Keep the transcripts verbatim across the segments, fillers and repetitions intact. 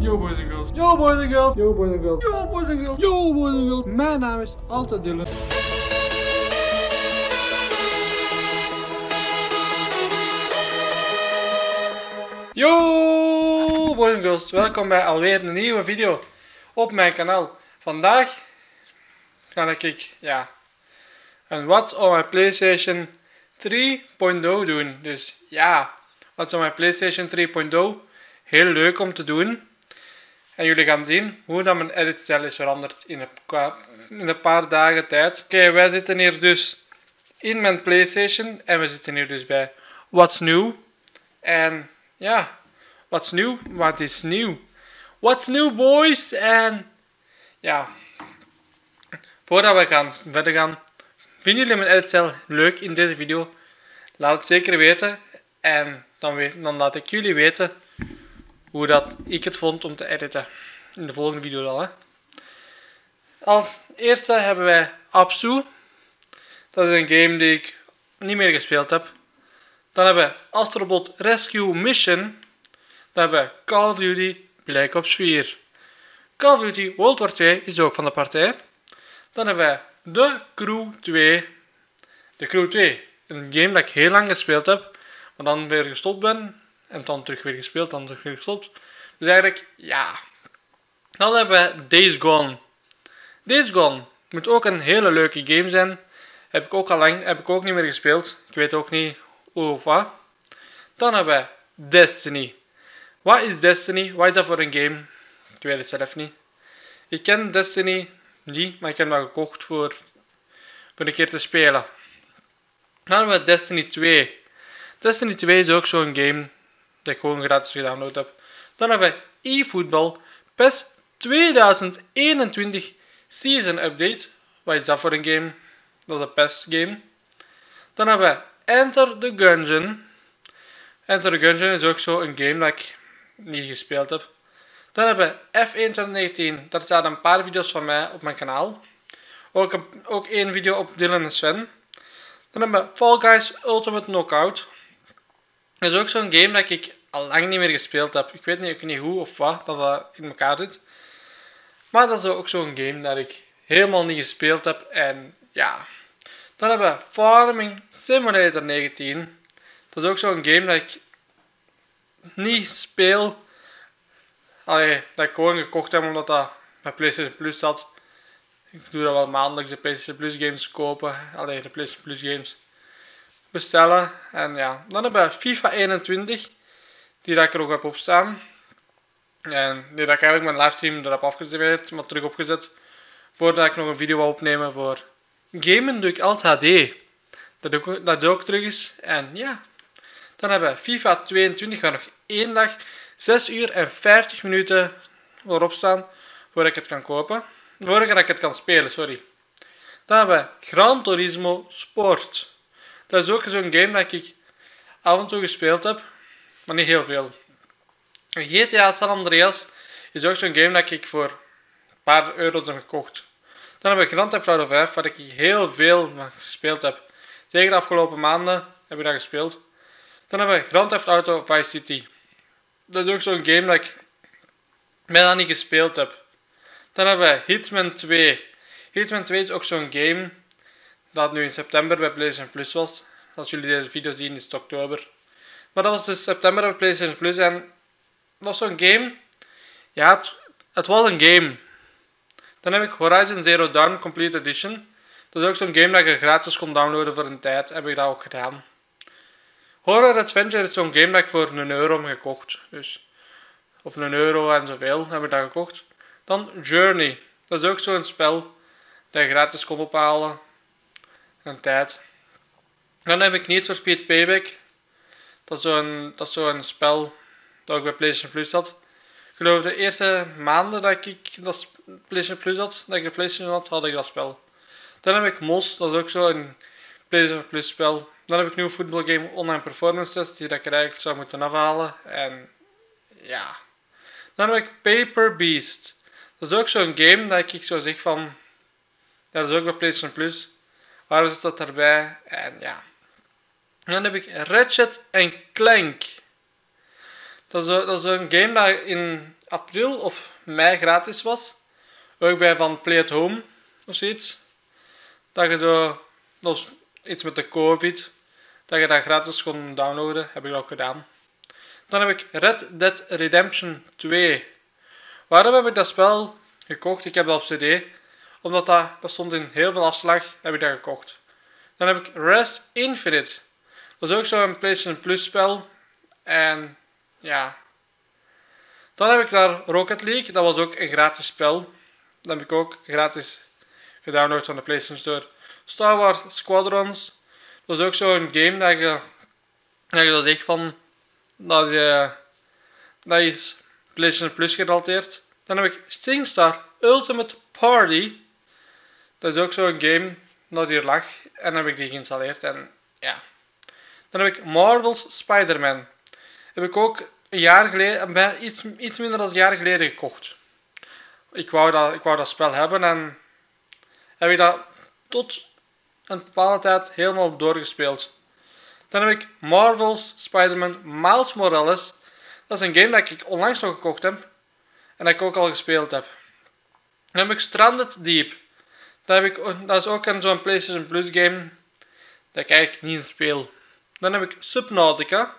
Yo boys and girls. Yo boys and girls. Yo boys and girls. Yo boys and girls. Yo boys and girls. Mijn naam is altijd Dylan. Yo boys and girls. Welkom bij alweer een nieuwe video op mijn kanaal. Vandaag ga ik ja, een What's on my PlayStation drie punt nul doen. Dus ja, What's on my PlayStation drie punt nul. Heel leuk om te doen. En jullie gaan zien hoe dat mijn editstijl is veranderd in een, in een paar dagen tijd. Oké, okay, wij zitten hier dus in mijn PlayStation. En we zitten hier dus bij What's New. En ja, What's New? Wat is nieuw? What's New boys? En ja, voordat we gaan verder gaan, vinden jullie mijn editstijl leuk in deze video? Laat het zeker weten. En dan, weet, dan laat ik jullie weten hoe dat ik het vond om te editen. In de volgende video al. Hè. Als eerste hebben wij Abzu. Dat is een game die ik niet meer gespeeld heb. Dan hebben we Astrobot Rescue Mission. Dan hebben we Call of Duty Black Ops vier. Call of Duty World War twee is ook van de partij. Dan hebben wij The Crew twee. The Crew twee. Een game dat ik heel lang gespeeld heb. Maar dan weer gestopt ben. En dan terug weer gespeeld, dan terug weer gestopt. Dus eigenlijk, ja. Dan hebben we Days Gone. Days Gone moet ook een hele leuke game zijn. Heb ik ook al lang, heb ik ook niet meer gespeeld. Ik weet ook niet hoe of wat. Dan hebben we Destiny. Wat is Destiny? Wat is dat voor een game? Ik weet het zelf niet. Ik ken Destiny niet, maar ik heb dat gekocht voor, voor een keer te spelen. Dan hebben we Destiny twee. Destiny twee is ook zo'n game dat ik gewoon gratis gedownload heb. Dan hebben we eFootball P E S tweeduizend eenentwintig Season Update. Wat is dat voor een game? Dat is een P E S game. Dan hebben we Enter the Gungeon. Enter the Gungeon is ook zo een game dat ik niet gespeeld heb. Dan hebben we F één twintig negentien. Daar staan een paar video's van mij op mijn kanaal. Ook, een, ook één video op Dylan en Sven. Dan hebben we Fall Guys Ultimate Knockout. Dat is ook zo'n game dat ik al lang niet meer gespeeld heb. Ik weet niet, ik weet niet hoe of wat dat, dat in elkaar zit. Maar dat is ook zo'n game dat ik helemaal niet gespeeld heb. En ja. Dan hebben we Farming Simulator negentien. Dat is ook zo'n game dat ik niet speel. Allee, dat ik gewoon gekocht heb omdat dat bij PlayStation Plus zat. Ik doe dat wel maandelijks, de PlayStation Plus games kopen. Allee, de PlayStation Plus games bestellen. En ja, dan hebben we FIFA eenentwintig. Die dat ik er ook heb opstaan. En die dat ik eigenlijk mijn livestream er heb afgezet, maar terug opgezet. Voordat ik nog een video wil opnemen voor gamen doe ik alt H D. Dat ook, dat ook terug is. En ja. Dan hebben we FIFA tweeëntwintig. Waar nog één dag zes uur en vijftig minuten erop staan. Voordat ik het kan kopen. Voordat ik het kan spelen, sorry. Dan hebben we Gran Turismo Sport. Dat is ook zo'n game dat ik af en toe gespeeld heb. Maar niet heel veel. G T A San Andreas is ook zo'n game dat ik voor een paar euro's heb gekocht. Dan hebben we Grand Theft Auto vijf, waar ik heel veel gespeeld heb. Zeker de afgelopen maanden heb ik dat gespeeld. Dan hebben we Grand Theft Auto Vice City. Dat is ook zo'n game dat ik bijna niet gespeeld heb. Dan hebben we Hitman twee. Hitman twee is ook zo'n game dat nu in september bij PlayStation Plus was. Als jullie deze video zien is het oktober. Maar dat was dus september bij PlayStation Plus en dat was zo'n game. Ja, het, het was een game. Dan heb ik Horizon Zero Dawn Complete Edition. Dat is ook zo'n game dat je gratis kon downloaden voor een tijd. Heb ik dat ook gedaan. Horror Adventure is zo'n game dat ik voor een euro heb gekocht. Dus, of een euro en zoveel heb ik dat gekocht. Dan Journey. Dat is ook zo'n spel dat je gratis kon ophalen. Een tijd. Dan heb ik Need for Speed Payback. Dat is zo'n zo spel dat ik bij PlayStation Plus had. Ik geloof de eerste maanden dat ik dat PlayStation Plus had, dat ik de PlayStation had, had ik dat spel. Dan heb ik Mos, dat is ook zo'n PlayStation Plus spel. Dan heb ik nu een voetbalgame Online Performance Test, die dat ik er eigenlijk zou moeten afhalen. En ja. Dan heb ik Paper Beast. Dat is ook zo'n game dat ik zo zeg van, dat is ook bij PlayStation Plus. Waar is dat erbij? En ja. Dan heb ik Ratchet en Clank. Dat is, dat is een game dat in april of mei gratis was. Ook bij van Play at Home of zoiets. Dat je zo, dat was iets met de COVID, dat je dat gratis kon downloaden. Heb ik ook gedaan. Dan heb ik Red Dead Redemption twee. Waarom heb ik dat spel gekocht? Ik heb dat op cd. Omdat dat, dat stond in heel veel afslag, heb ik dat gekocht. Dan heb ik Res Infinite. Dat is ook zo'n PlayStation Plus spel. En ja. Dan heb ik daar Rocket League. Dat was ook een gratis spel. Dat heb ik ook gratis gedownload van de PlayStation Store. Star Wars Squadrons. Dat is ook zo'n game dat je, dat je dat echt van... Dat, je, dat is PlayStation Plus gerelateerd. Dan heb ik SingStar Ultimate Party. Dat is ook zo'n game dat hier lag. En dan heb ik die geïnstalleerd. En ja. Dan heb ik Marvel's Spider-Man. Heb ik ook een jaar geleden, iets, iets minder dan een jaar geleden gekocht. Ik wou, dat, ik wou dat spel hebben en heb ik dat tot een bepaalde tijd helemaal doorgespeeld. Dan heb ik Marvel's Spider-Man Miles Morales. Dat is een game dat ik onlangs nog gekocht heb. En dat ik ook al gespeeld heb. Dan heb ik Stranded Deep. Dat, heb ik, dat is ook een zo'n PlayStation Plus game dat ik eigenlijk niet in speel. Dan heb ik Subnautica.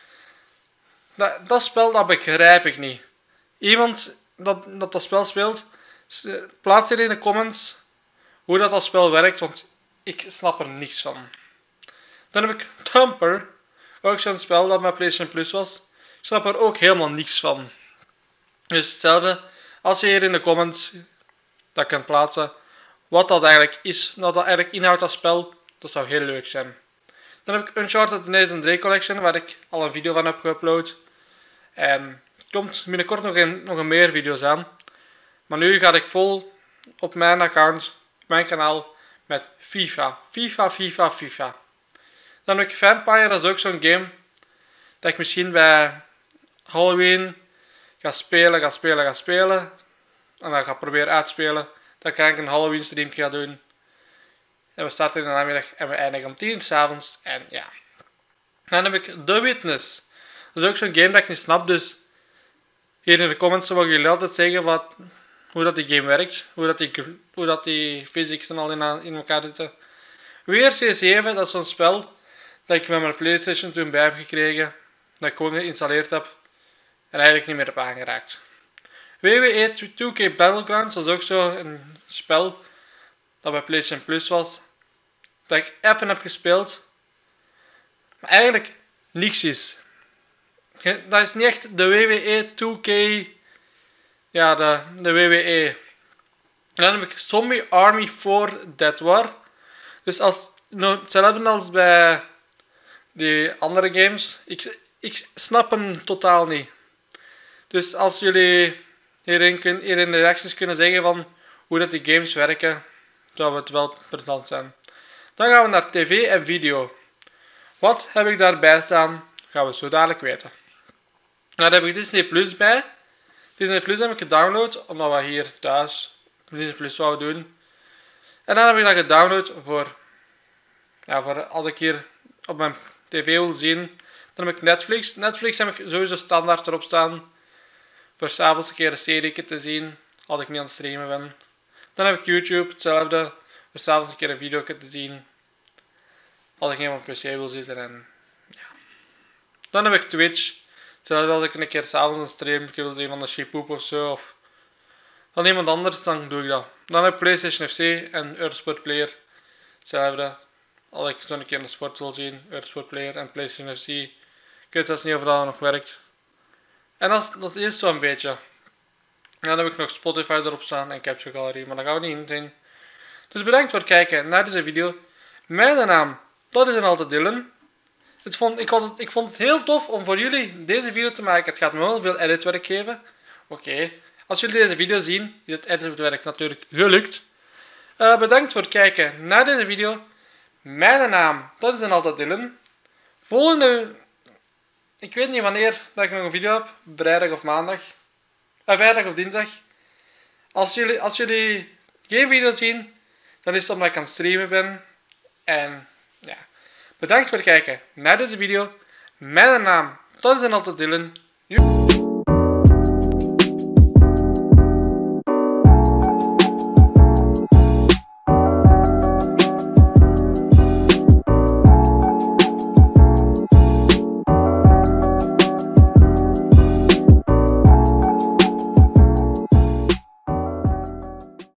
Dat, dat spel dat begrijp ik niet. Iemand dat, dat dat spel speelt, plaats hier in de comments hoe dat, dat spel werkt, want ik snap er niks van. Dan heb ik Thumper. Ook zo'n spel dat met PlayStation Plus was. Ik snap er ook helemaal niks van. Dus hetzelfde, als je hier in de comments dat kunt plaatsen, wat dat eigenlijk is, wat dat eigenlijk inhoudt dat spel, dat zou heel leuk zijn. Dan heb ik Uncharted Nathan Drake Collection, waar ik al een video van heb geüpload. En er komt binnenkort nog een, nog een meer video's aan. Maar nu ga ik vol op mijn account, op mijn kanaal, met FIFA. FIFA, FIFA, FIFA. Dan heb ik Vampire, dat is ook zo'n game dat ik misschien bij Halloween ga spelen, ga spelen, ga spelen. En dan ga proberen uit te spelen. Dan kan ik een Halloween stream gaan doen. En we starten in de namiddag en we eindigen om tien uur 's avonds. En ja. Dan heb ik The Witness. Dat is ook zo'n game dat ik niet snap. Dus hier in de comments mogen jullie altijd zeggen wat, hoe dat die game werkt. Hoe dat die, hoe dat die physics en al in, in elkaar zitten. Weer C zeven, dat is zo'n spel dat ik met mijn PlayStation toen bij heb gekregen. Dat ik gewoon geïnstalleerd heb. En eigenlijk niet meer heb aangeraakt. W W E two K Battlegrounds, dat is ook zo'n spel dat bij PlayStation Plus was. Dat ik even heb gespeeld. Maar eigenlijk niks is. Dat is niet echt de W W E two K. Ja, de, de W W E. En dan heb ik Zombie Army four Dead War. Dus als, nou, hetzelfde als bij die andere games. Ik, ik snap hem totaal niet. Dus als jullie hierin, kun, hier in de reacties kunnen zeggen van hoe dat die games werken, zou het wel interessant zijn. Dan gaan we naar tv en video. Wat heb ik daarbij staan? Gaan we zo dadelijk weten. Daar heb ik Disney Plus bij. Disney Plus heb ik gedownload, omdat we hier thuis Disney Plus zouden doen. En dan heb ik dat gedownload voor, ja, voor als ik hier op mijn tv wil zien. Dan heb ik Netflix. Netflix heb ik sowieso standaard erop staan. Voor s'avonds een keer een serie te zien, als ik niet aan het streamen ben. Dan heb ik YouTube, hetzelfde. Voor s'avonds een keer een video te zien, als ik niet op mijn pc wil zitten. En, ja. Dan heb ik Twitch. Hetzelfde als ik een keer s'avonds een stream wil zien van de Shipoop of zo. Of van iemand anders, dan doe ik dat. Dan heb ik PlayStation F C en Eurosport Player. Hetzelfde. Als ik zo'n keer de sport wil zien, Eurosport Player en PlayStation F C. Ik weet zelfs niet of dat nog werkt. En dat, dat is zo'n beetje. En dan heb ik nog Spotify erop staan en Capture Gallery, maar daar gaan we niet in zien. Dus bedankt voor het kijken naar deze video. Mijn naam, dat is een altijd Dylan. Het vond, ik, was het, ik vond het heel tof om voor jullie deze video te maken. Het gaat me wel veel editwerk geven. Oké. Okay. Als jullie deze video zien, is het editwerk natuurlijk gelukt. Uh, bedankt voor het kijken naar deze video. Mijn naam, dat is een altijd Dylan. Volgende... Ik weet niet wanneer dat ik nog een video heb. Vrijdag of maandag. Uh, vrijdag of dinsdag. Als jullie, als jullie geen video zien, dan is het omdat ik aan het streamen ben. En ja. Bedankt voor het kijken naar deze video. Mijn naam, dat is een altijd Dylan. Joep.